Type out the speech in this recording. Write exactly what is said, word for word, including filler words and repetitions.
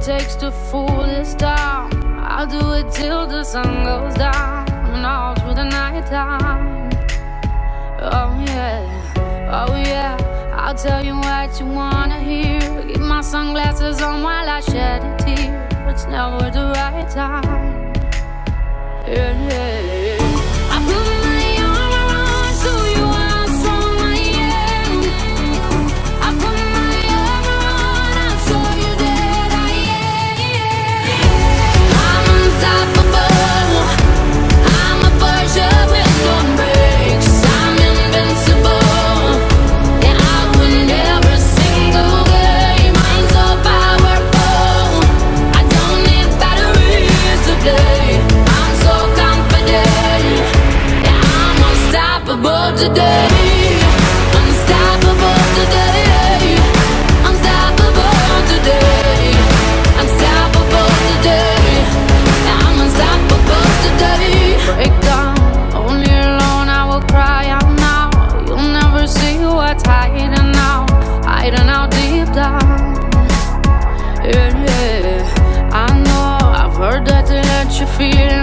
takes to fool this town. I'll do it till the sun goes down and all through the night time. Oh yeah, oh yeah, I'll tell you what you wanna hear. Keep my sunglasses on while I shed a tear. It's never the right time. Yeah, yeah, yeah. I put my arm around so you are strong, I am. I put my arm around, I saw you dead, I am. I'm unstoppable. I'm a Porsche with no brakes. I'm invincible. Yeah, I win every single game. I'm so powerful. I don't need batteries to play. I'm so confident. Yeah, I'm unstoppable today. Unstoppable today. Unstoppable today. Unstoppable today. Yeah, I'm unstoppable today. Break down, only alone I will cry out now. You'll never see what's hiding out, hiding out deep down. Yeah, yeah, I know, I've heard that they let you feel